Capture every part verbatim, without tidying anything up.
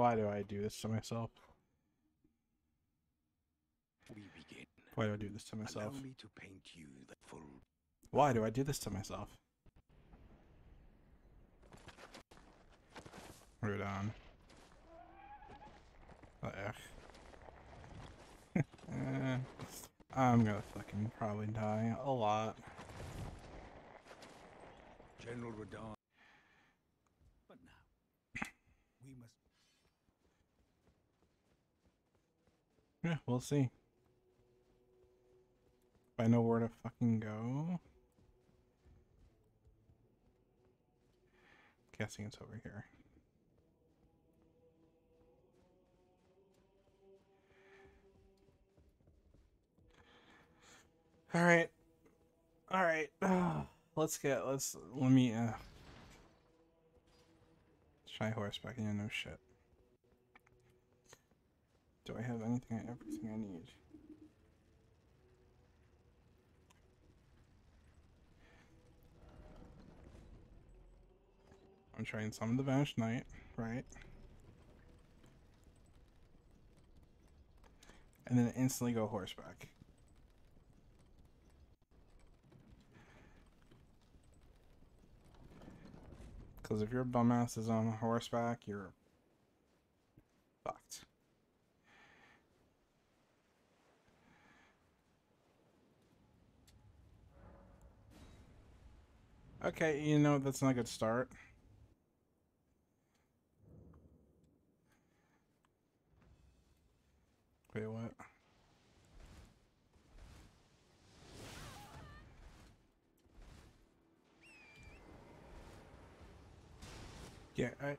Why do I do this to myself? We begin. Why do I do this to myself? Allow me to paint you the full. Why do I do this to myself? Radahn. Ugh. eh, I'm gonna fucking probably die a lot. General Radahn. But now we must. Yeah, we'll see. If I know where to fucking go. Guessing it's over here. All right, all right. Uh, let's get. Let's let me. Uh, try horseback. Yeah, no shit. Do I have anything? Everything I need. I'm trying to summon the Vanished Knight, right? And then instantly go horseback. Because if your bum-ass is on horseback, you're fucked. Okay, you know, that's not a good start. Wait, what? Yeah, I...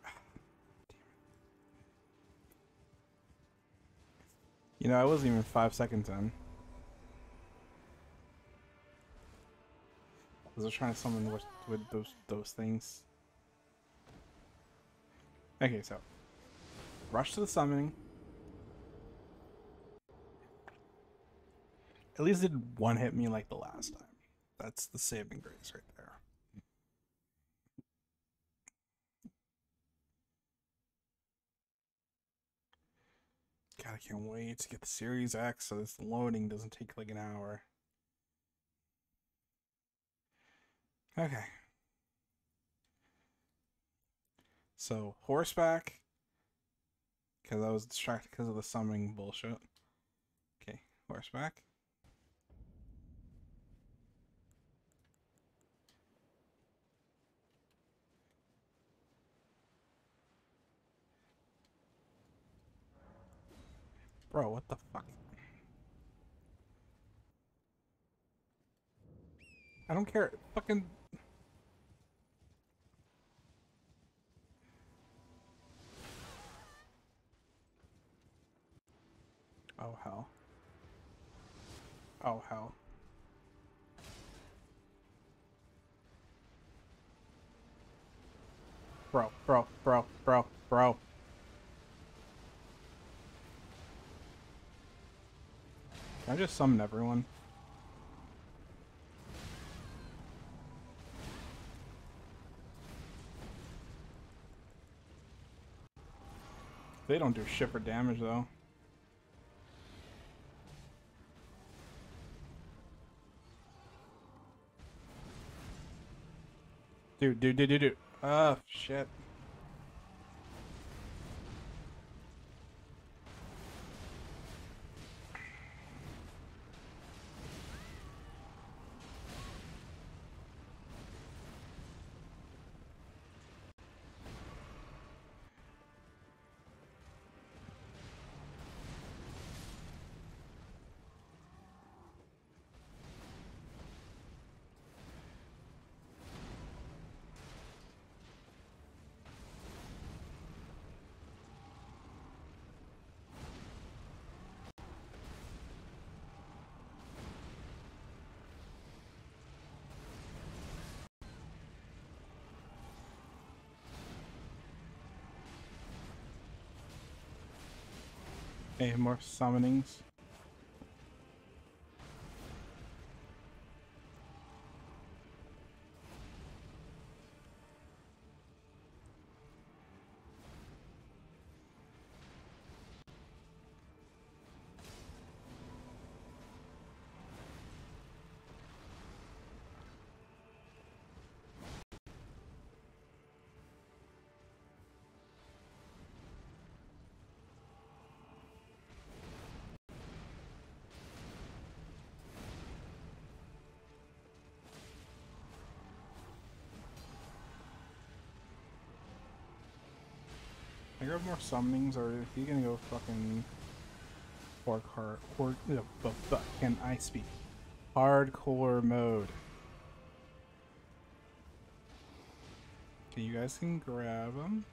You know, I wasn't even five seconds in. I was trying to summon with, with those those things. Okay, so rush to the summoning. At least it did one hit me like the last time. That's the saving grace right there. God, I can't wait to get the Series X so this loading doesn't take like an hour. Okay. So, horseback. Because I was distracted because of the summoning bullshit. Okay, horseback. Bro, what the fuck? I don't care. Fucking... Oh, hell. Oh, hell. Bro, bro, bro, bro, bro. Can I just summon everyone? They don't do shit for damage, though. Dude, dude, dude, dude, dude. Oh, shit. Hey, more summonings. I grab more summonings, or is he gonna go fucking hardcore? Or no, but, but can I speak? Hardcore mode. Okay, you guys can grab them.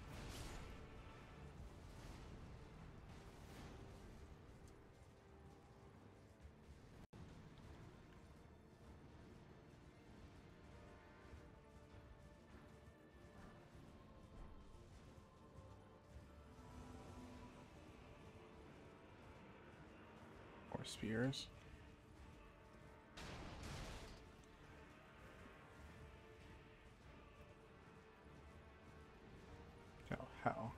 Or spears. Oh, how?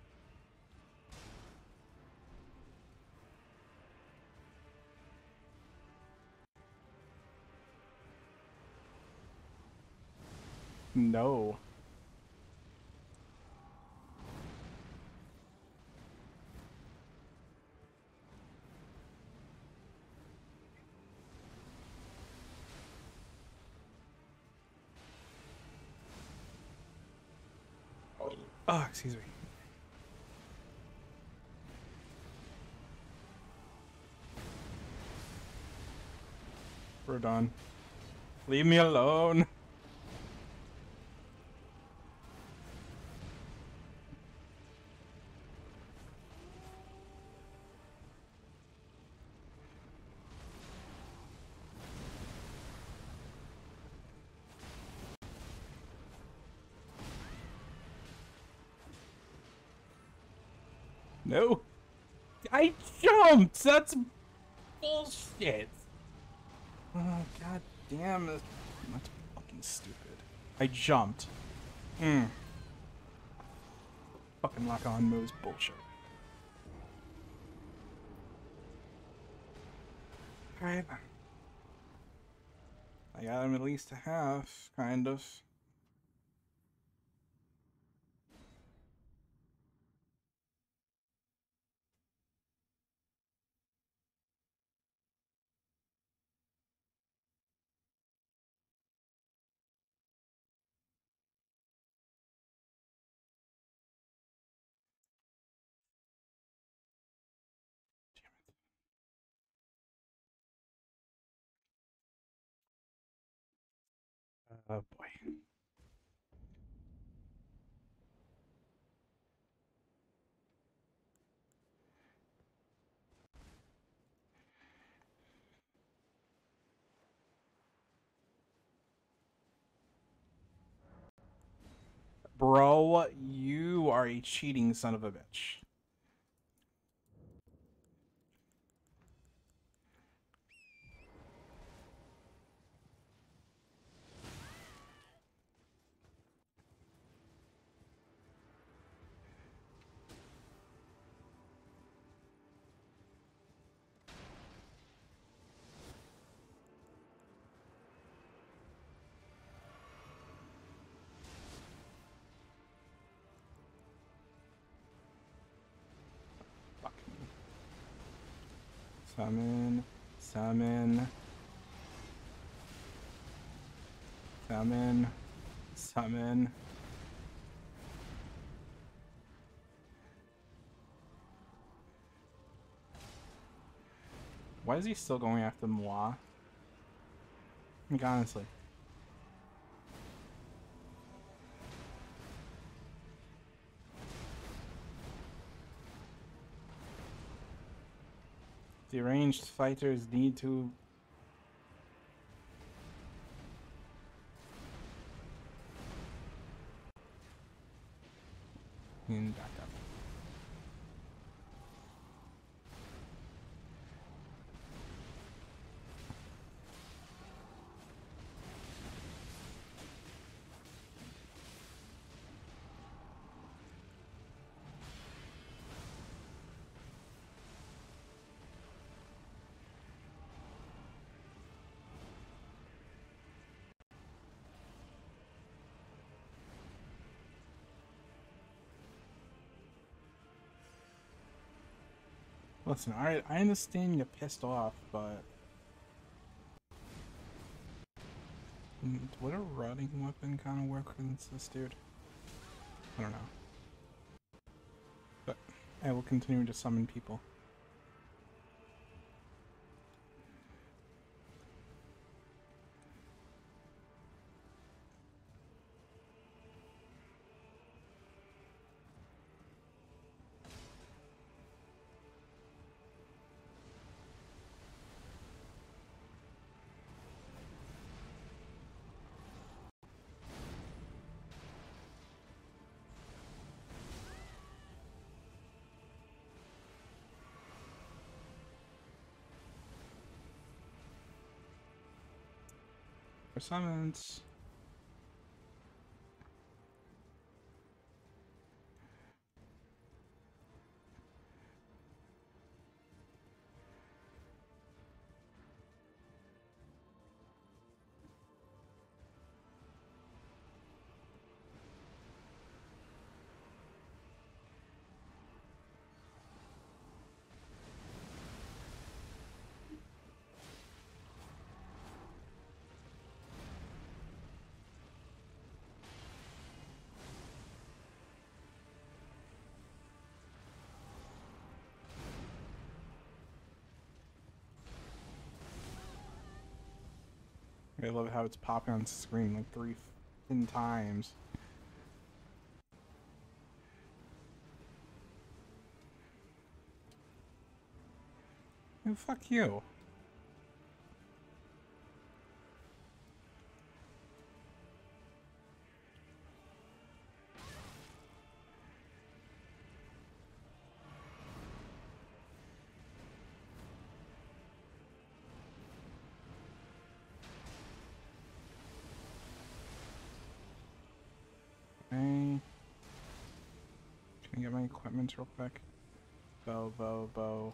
No. Oh, excuse me. We're done. Leave me alone. No. I jumped! That's bullshit! Oh, god damn it. That's fucking stupid. I jumped. Hmm. Fucking lock on moves bullshit. Alright. I got him at least a half, kind of. Oh boy. Bro, you are a cheating son of a bitch. Fuck me. Summon. Summon. Summon. Summon. Why is he still going after moi? Like, honestly. The ranged fighters need to... And back up. Listen, I I understand you're pissed off, but would a rotting weapon kind of work against this dude? I don't know. I will continue to summon people. For summons. I love how it's popping on the screen like three fucking times. Oh, fuck you. Okay. Can I get my equipment real quick? Bow, bow, bow.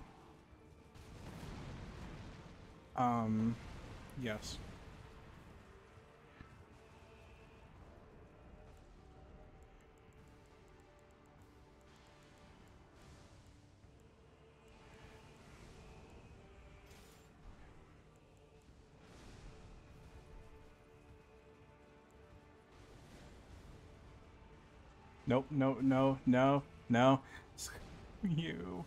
Um, yes. Nope, no, no, no, no. Screw you.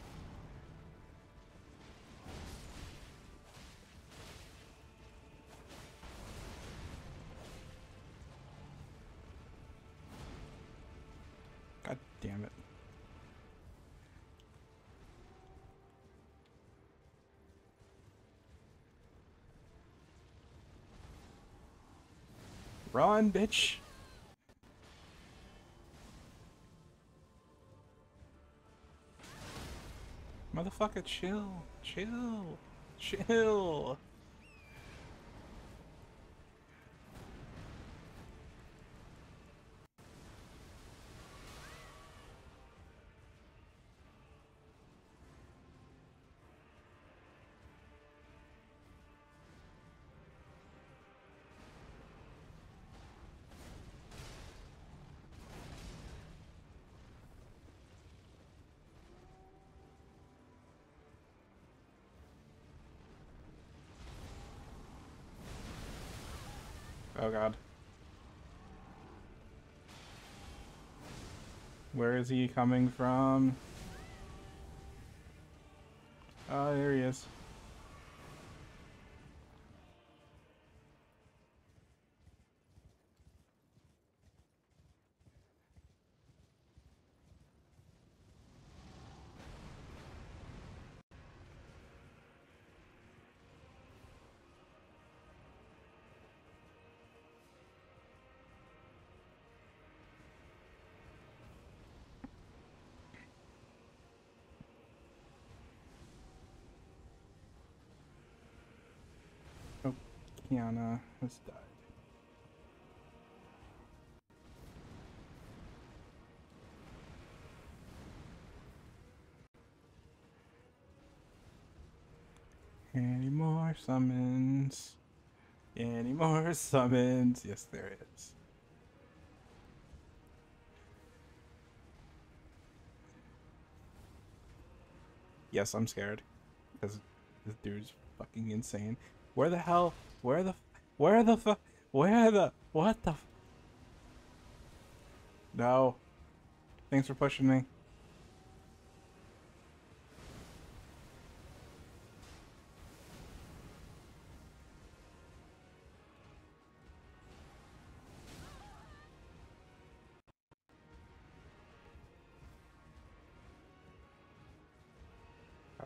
God damn it. Run, bitch. Motherfucker, chill. Chill. Chill. Oh god. Where is he coming from? Oh, there he is. Oh, Kiana has died. Any more summons? Any more summons? Yes, there is. Yes, I'm scared. Because this dude's fucking insane. Where the hell? Where the... Where the fuck? Where the... What the... No. Thanks for pushing me.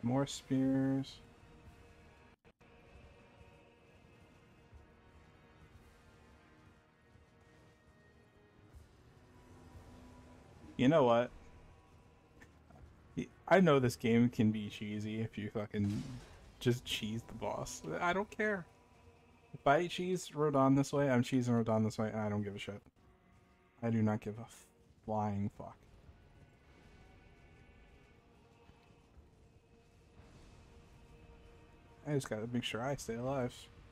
More spears. You know what? I know this game can be cheesy if you fucking just cheese the boss. I don't care. If I cheese Radahn this way, I'm cheesing Radahn this way, and I don't give a shit. I do not give a flying fuck. I just gotta make sure I stay alive.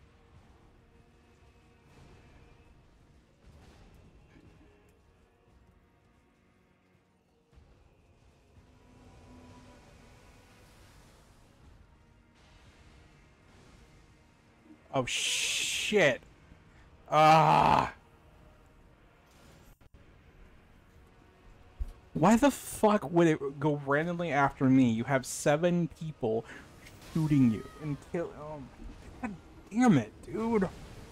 Oh shit! Ah! Why the fuck would it go randomly after me? You have seven people shooting you and kill. Oh my god damn it, dude!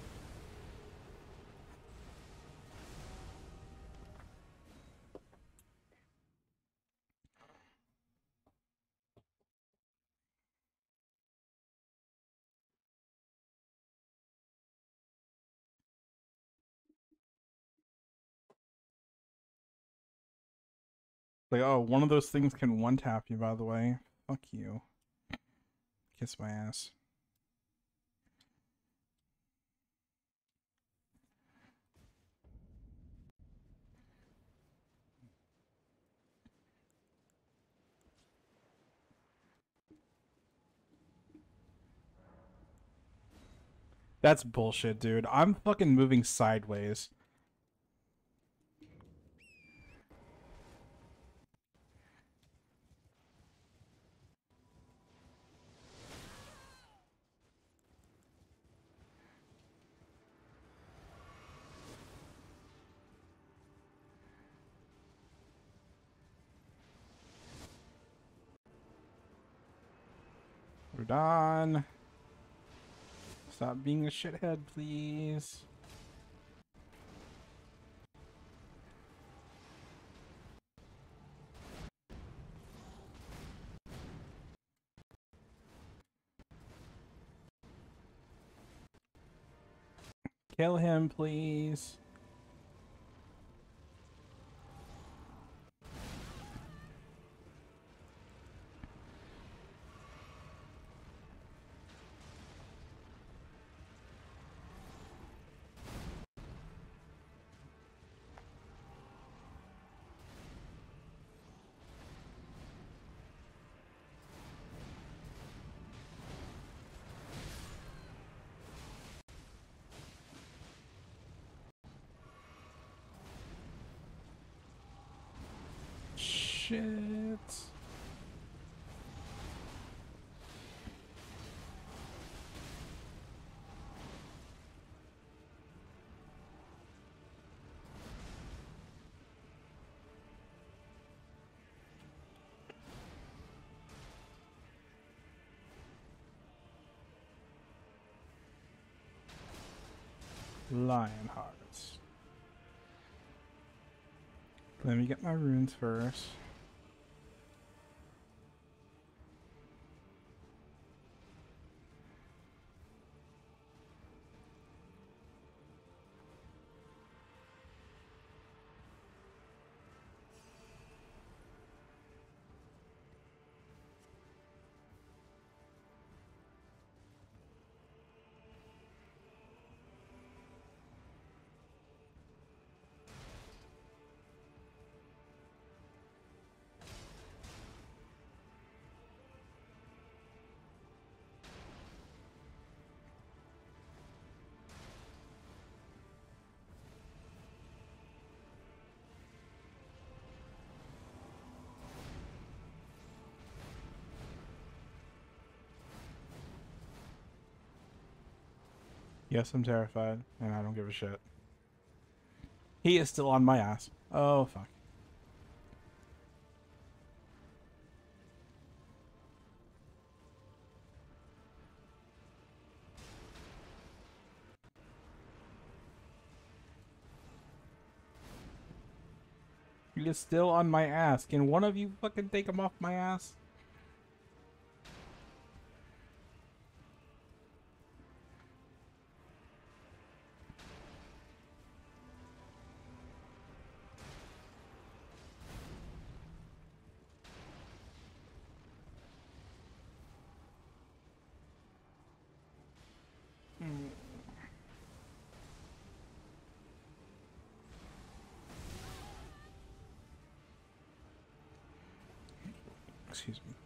Like, oh, one of those things can one tap you, by the way. Fuck you. Kiss my ass. That's bullshit, dude. I'm fucking moving sideways. We're done. Stop being a shithead, please. Kill him, please. Shit. Lion hearts. Let me get my runes first. Yes, I'm terrified, and I don't give a shit. He is still on my ass. Oh, fuck. He is still on my ass. Can one of you fucking take him off my ass? Excuse me.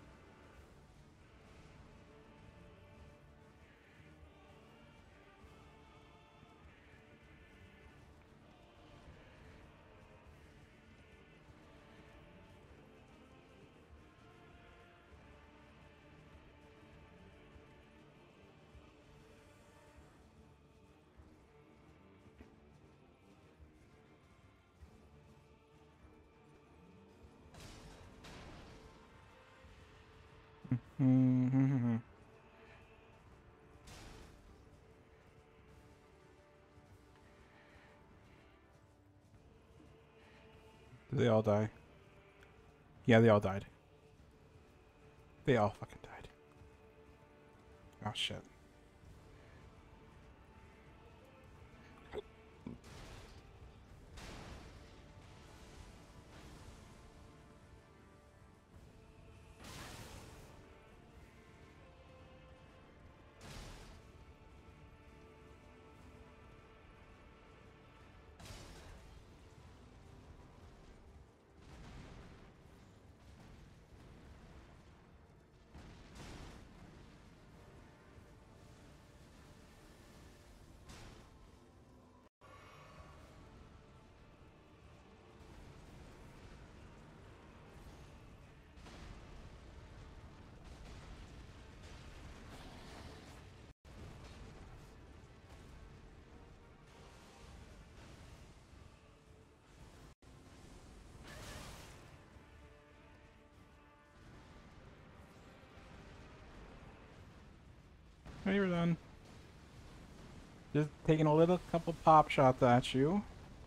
Mm-hmm. Did they all die? Yeah, they all died. They all fucking died. Oh shit. Hey, we're done. Just taking a little couple pop shots at you.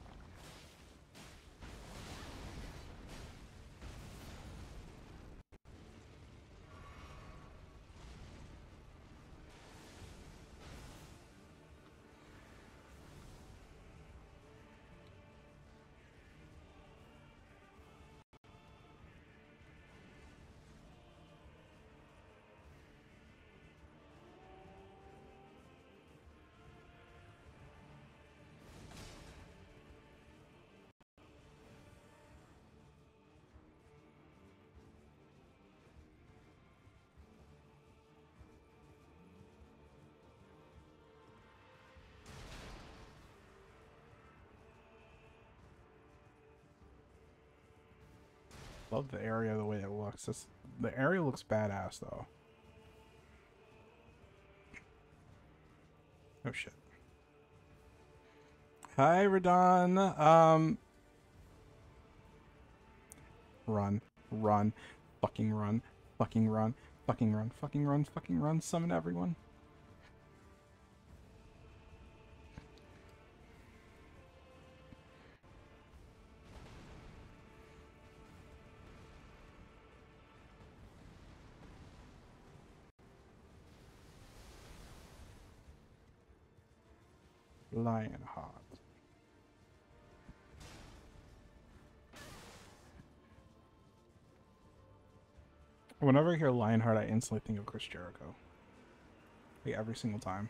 Love the area the way it looks. This, the area looks badass though. Oh shit. Hi, Radahn. Um, run, run, fucking run, fucking run, fucking run, fucking run, fucking run. Summon everyone. Lionheart. Whenever I hear Lionheart, I instantly think of Chris Jericho. Like every single time.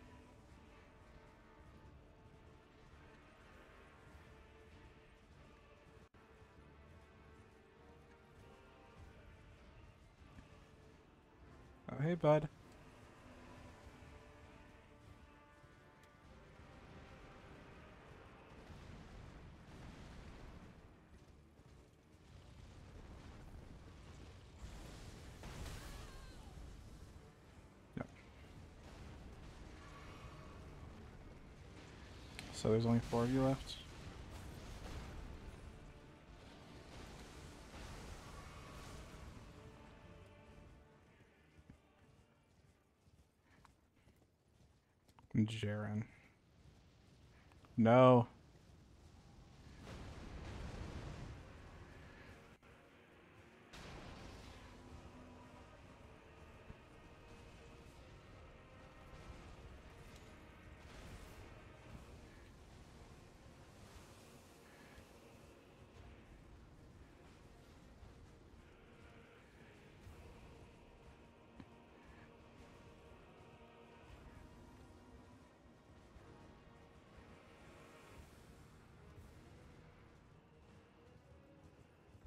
Oh, hey, bud. Yep. So there's only four of you left. Jaren. No.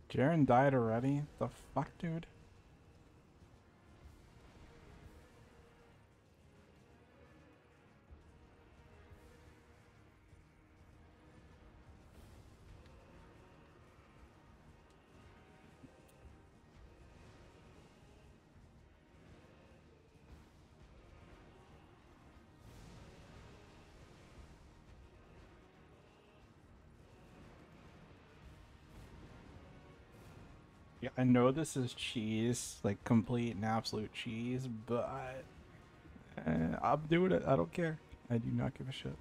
Jaren died already? The fuck, dude? Yeah, I know this is cheese, like complete and absolute cheese, but eh, I'm doing it. I don't care. I do not give a shit.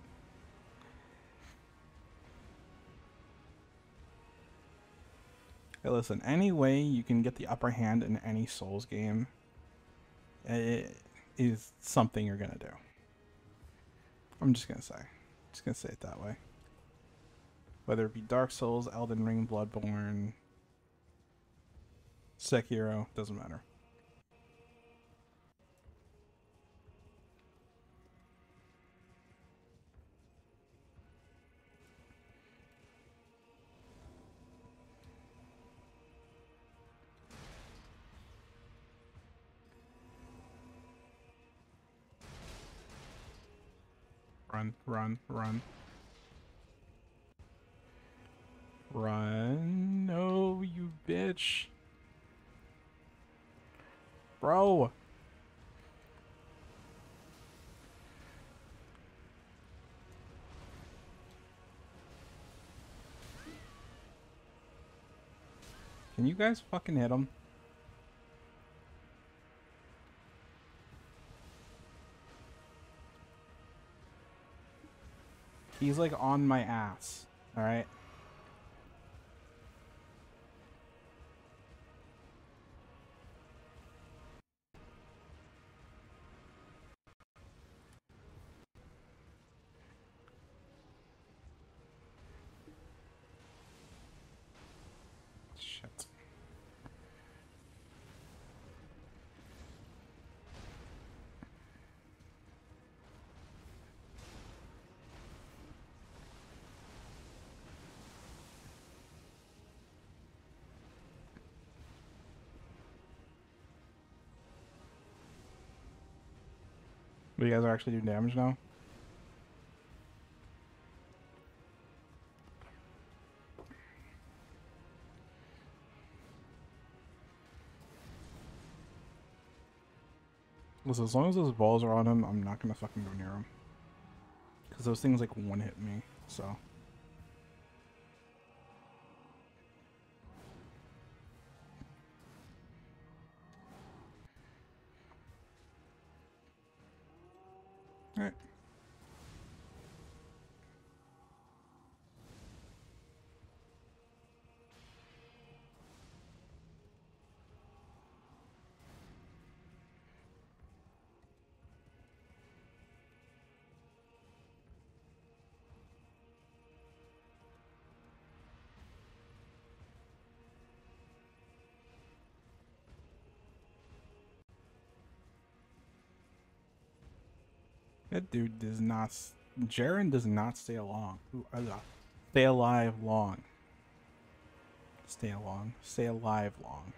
Hey, listen, any way you can get the upper hand in any Souls game it is something you're gonna do. I'm just gonna say. Just gonna say it that way. Whether it be Dark Souls, Elden Ring, Bloodborne, Sekiro, doesn't matter. Run, run, run. Run. No, you bitch. Bro. Can you guys fucking hit him? He's like on my ass. Alright? Shit. But you guys are actually doing damage now? Listen, as long as those balls are on him, I'm not gonna fucking go near him. Because those things like one hit me, so. Alright. That dude does not. Jaren does not stay along. Stay alive long. Stay along. Stay alive long.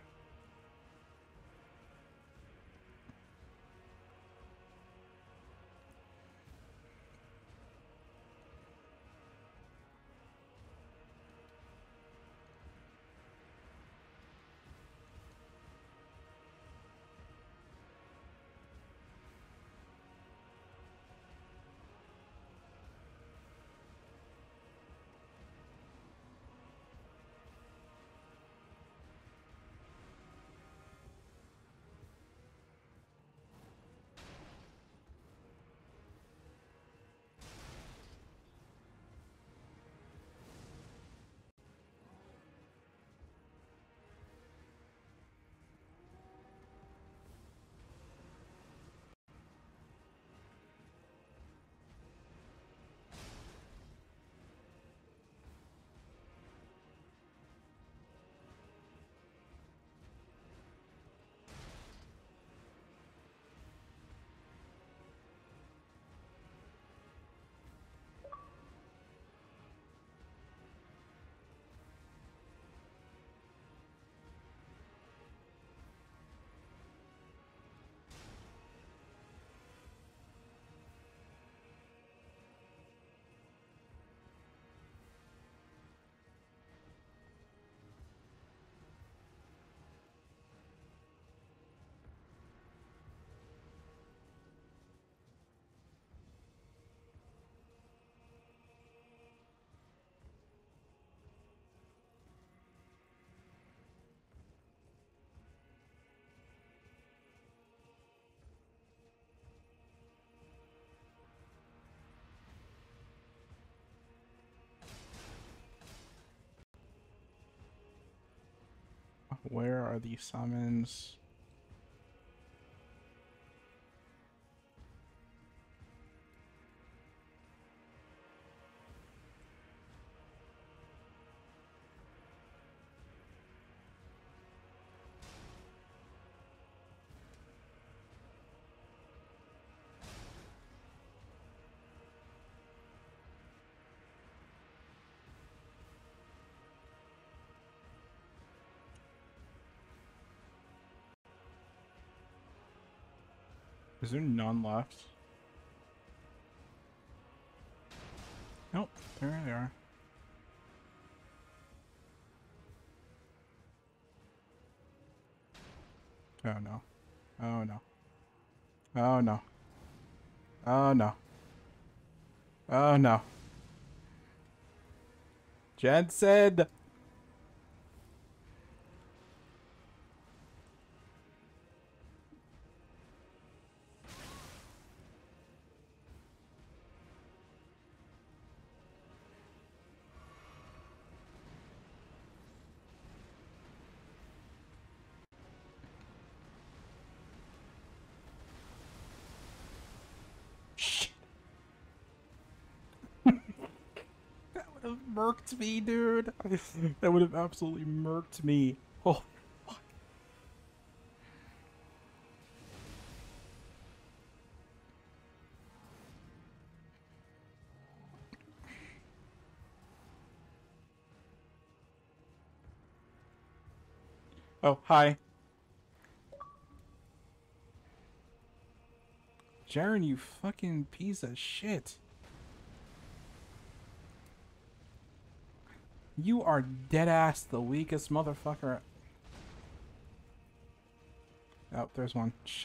Where are the summons? Is there none left? Nope, there they are. Oh no. Oh no. Oh no. Oh no. Oh no. Jensen! That would have murked me, dude. That would have absolutely murked me. Oh, fuck. Oh, hi. Jaren, you fucking piece of shit. You are deadass the weakest motherfucker. Oh, there's one. Shit.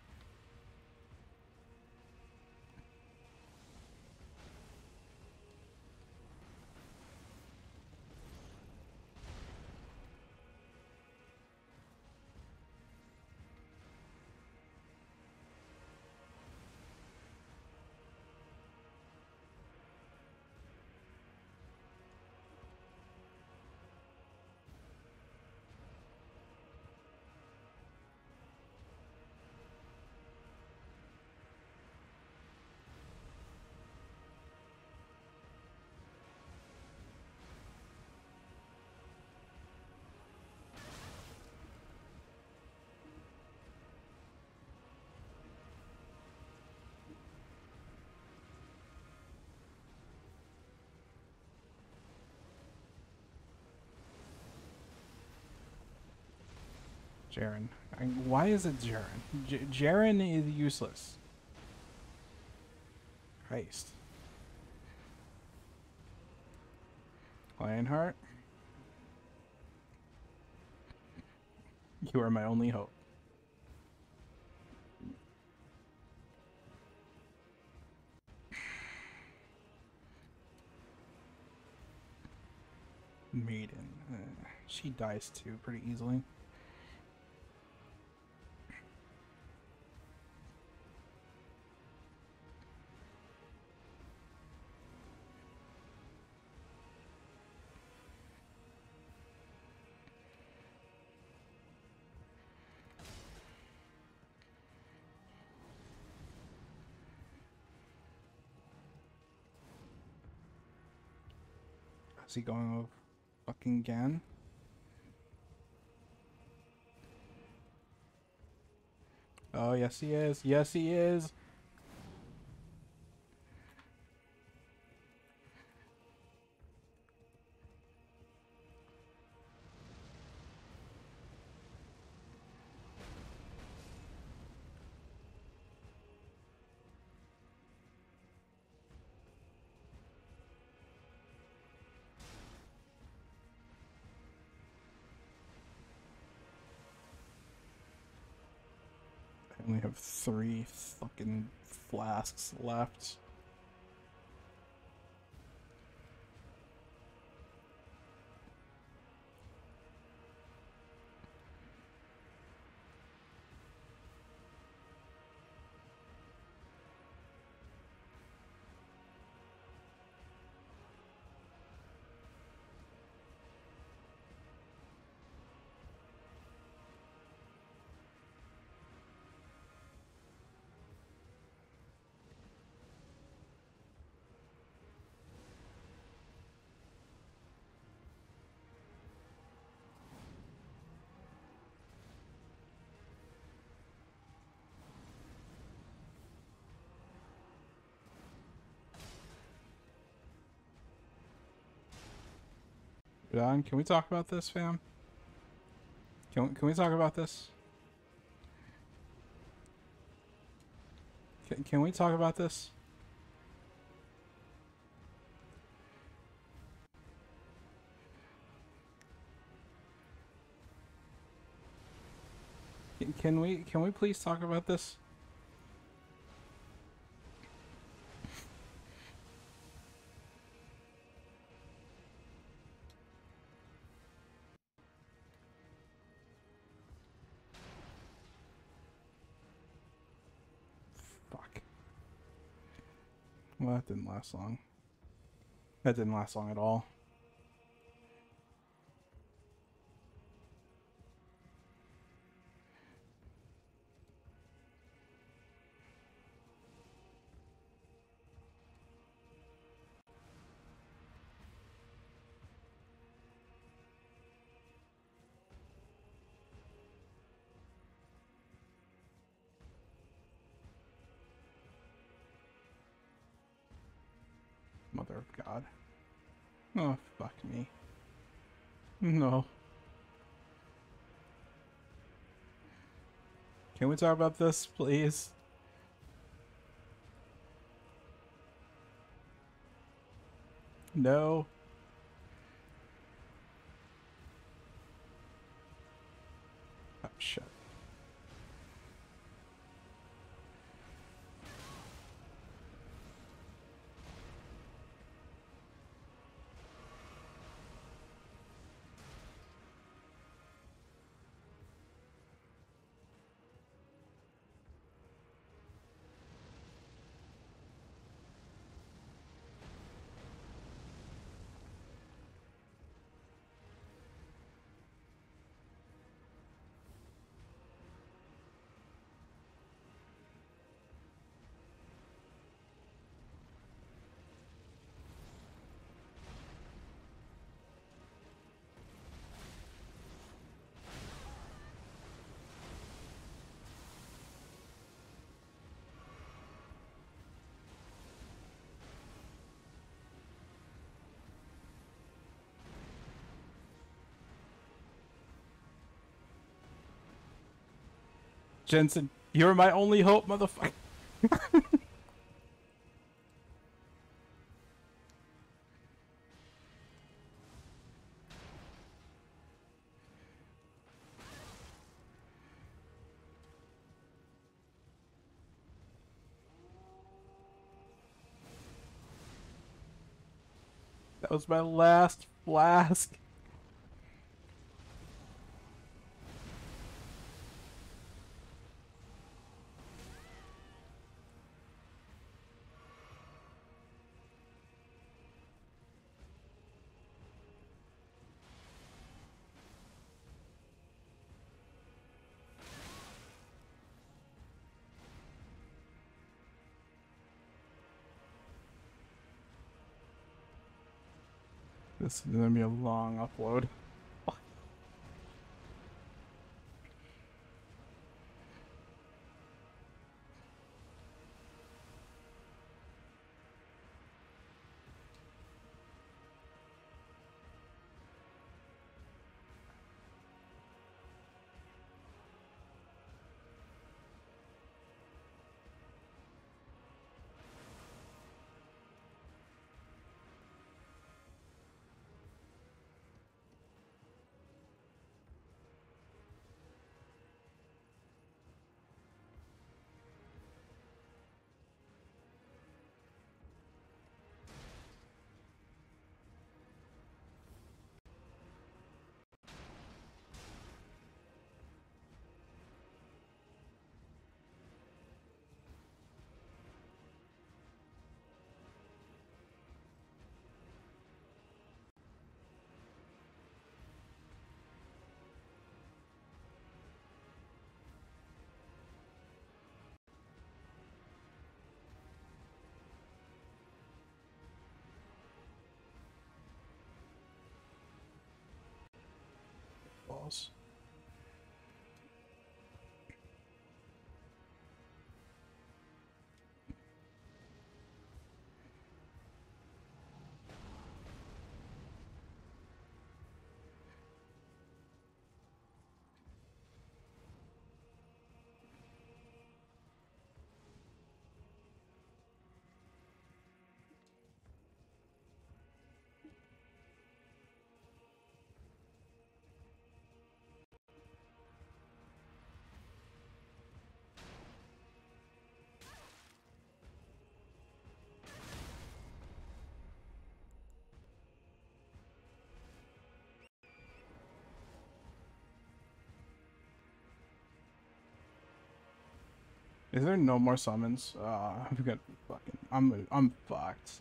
Jaren. I, why is it Jaren? J Jaren is useless. Christ. Lionheart? You are my only hope. Maiden. Uh, she dies too pretty easily. Is he going over fucking again? Oh, yes he is. Yes he is. I only have three fucking flasks left. Radahn, can we talk about this, fam? Can, can we talk about this? Can, can we talk about this? Can, can we can we please talk about this? Fuck. Well, that didn't last long. That didn't last long at all. Mother of God. Oh, fuck me. No. Can we talk about this, please? No. Oh, shit. Jensen, you're my only hope, motherfucker. That was my last flask. This is gonna be a long upload. Balls. Is there no more summons? Uh, I'm gonna be fucking. I'm. I'm fucked.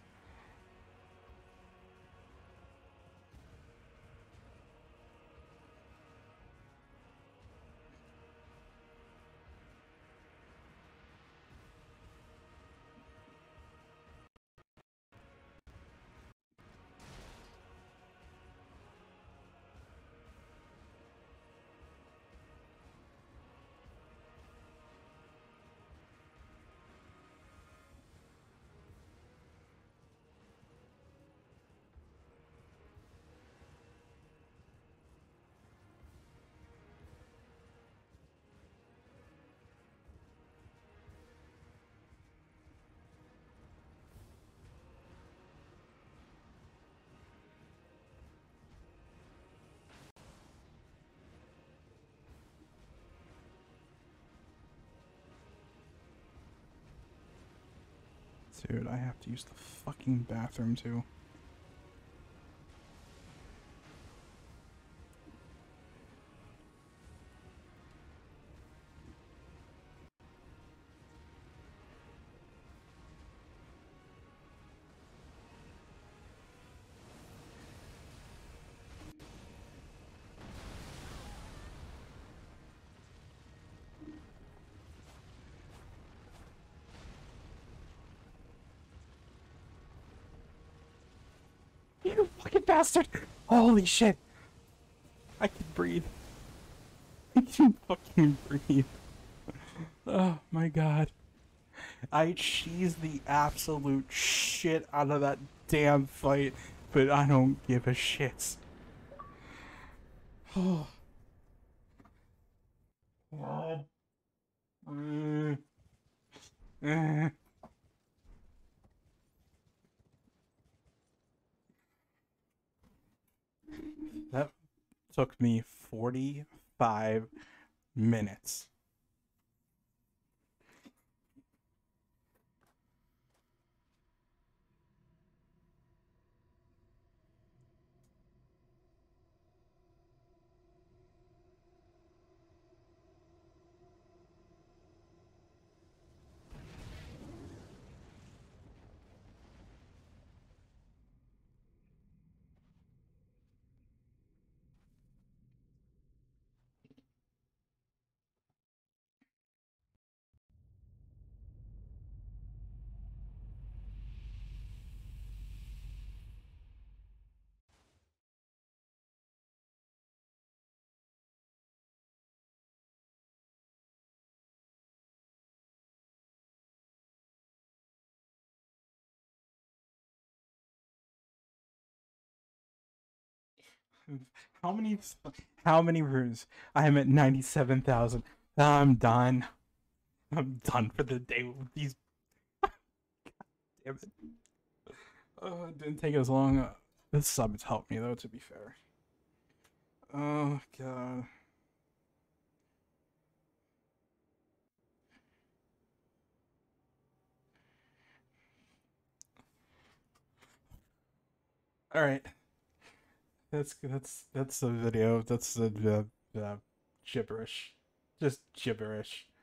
Dude, I have to use the fucking bathroom too. You fucking bastard! Holy shit! I can breathe. I can fucking breathe. Oh my god. I cheesed the absolute shit out of that damn fight, but I don't give a shit. Oh. God. Mm. Eh. That took me forty-five minutes. How many how many rooms? I am at ninety-seven thousand. I'm done. I'm done for the day with these. God damn it. Oh, it didn't take as long. Uh, this sub has helped me though, to be fair. Oh god. All right. That's that's that's the video. That's the, the, the gibberish. Just gibberish.